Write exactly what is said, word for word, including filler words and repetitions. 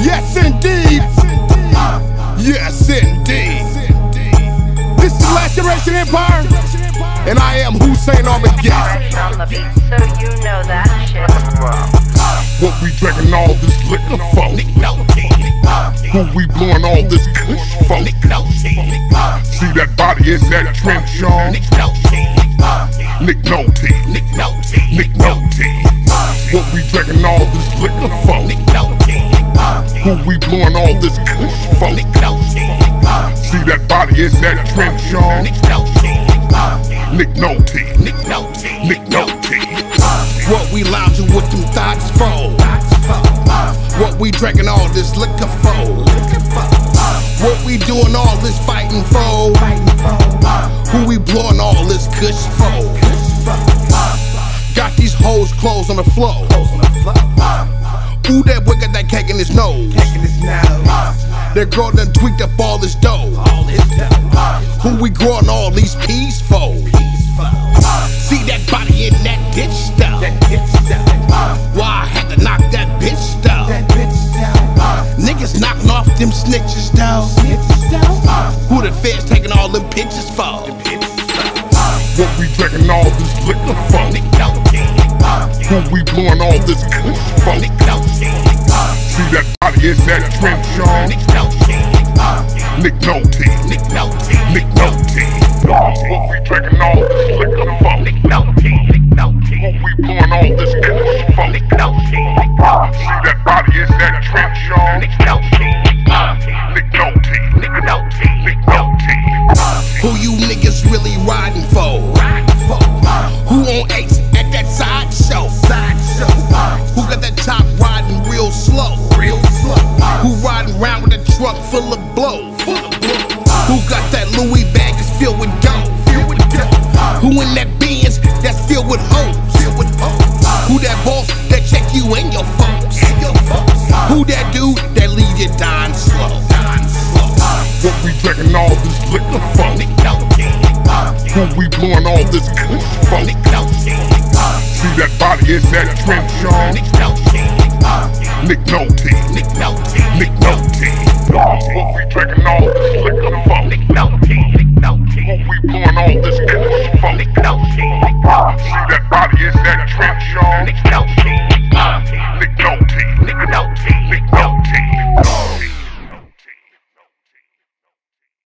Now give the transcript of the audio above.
Yes, indeed. Yes, indeed. This is Laceration Empire, and I am Hussein Armageddon. On the beat, so you know that shit wrong. What we drinking all this liquor for? Who we blowing all this kush for? See that body in that trench, y'all? Nick Nolte. Nick Nolte. What we drinking all this liquor for? Who we blowing all this kush for? See that body in that trench, y'all? Nick Nolte. Nick Nolte. What we lounging with them thoughts for? What we drinking all this liquor for? What we doing all this fighting for? Who we blowing all this kush for? Got these hoes clothes on the floor. Ooh, that boy got that cake in his nose. That girl done tweaked up all this dough. Who we growing all these peas for? See that body in that ditch stuff. Why I had to knock that bitch down. Niggas knocking off them snitches down. Who the feds taking all them pictures for? What we drinking all this liquor for? Who we blowing all this kush for? See that body in that trench, y'all? Nick Nolte. Nick Nolte. What we drinking all this liquor for? Who we blowing all this kush for? See that body in that trench, y'all? Nick Nolte. Who you niggas really riding for? Who on Ace at that side show? Who got that top riding real slow? Who riding around with a truck full of blow? Who got that Louis bag that's filled with dough? Who in that Benz that's filled with hoes? Who that boss that check you and your folks? Who that dude that leave you dying slow? What we drinking all this liquor for? Who we blowing all this kush for? See that body in that trench, y'all? Nick Nolte. What we drinking all this liquor for? Who we blowing all this kush for? See that body in that trench, y'all?